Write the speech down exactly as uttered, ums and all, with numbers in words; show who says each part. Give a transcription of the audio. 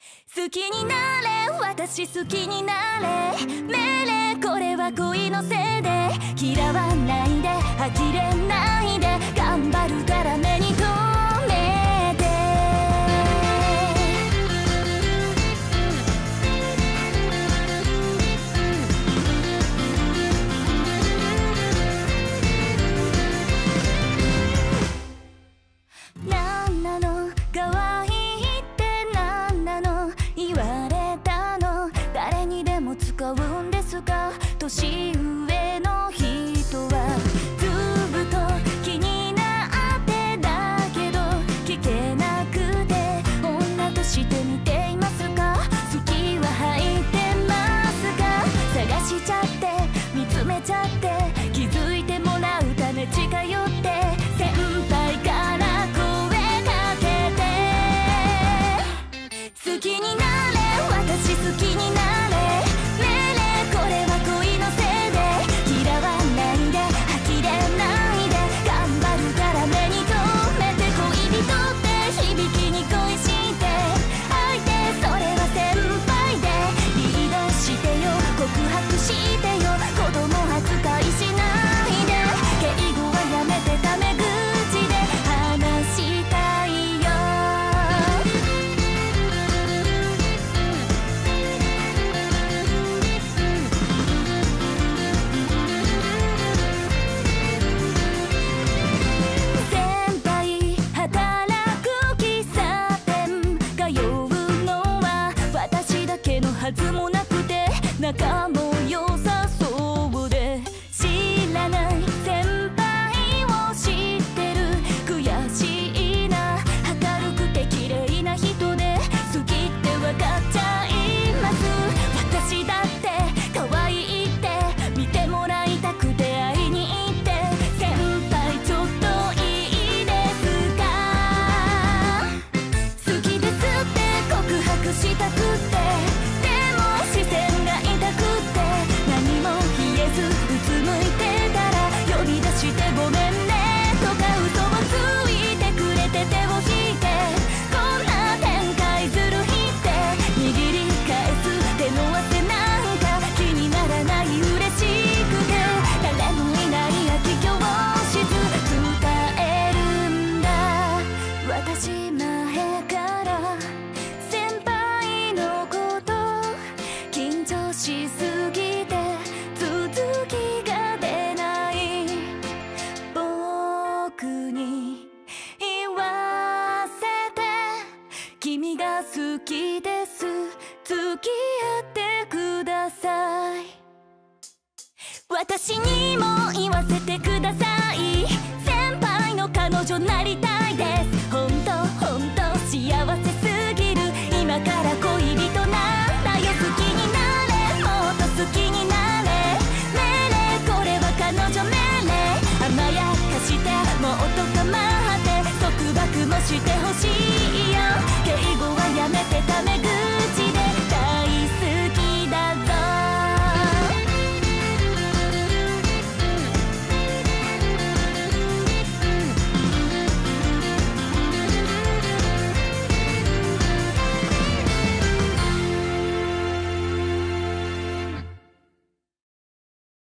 Speaker 1: 好きになれ私好きになれ命令これは恋のせいで嫌わないで呆れないで頑張るから目に留めてなんなの可愛い使うんですか年上の人はずっと気になってだけど聞けなくて女として見ていますか好きは入ってますか探しちゃって見つめちゃって気づいてもらうため近寄って先輩から声かけて好きになれ私好きになれはずもなくて仲も良さそうで知らない先輩を知ってる悔しいな明るくて綺麗な人で好きって分かっちゃいます私だって可愛いって見てもらいたくて会いに行って先輩ちょっといいですか好きですって告白したくって視線が痛くって何も言えずうつむいてたら呼び出してごめんねとか嘘をついてくれて手を引いてこんな展開ずるいって握り返す手の汗なんか気にならない嬉しくて誰もいない空き教室伝えるんだ私前から先輩のこと緊張しすぎて続きが出ない僕に言わせて君が好きです付き合ってください私にも言わせてください先輩の彼女なりたいですほんとほんと幸せすぎる今から恋人なんだよ好きにな好きになれ命令これは彼女命令甘やかしてもっと構って束縛もしてほしいよ敬語はやめてため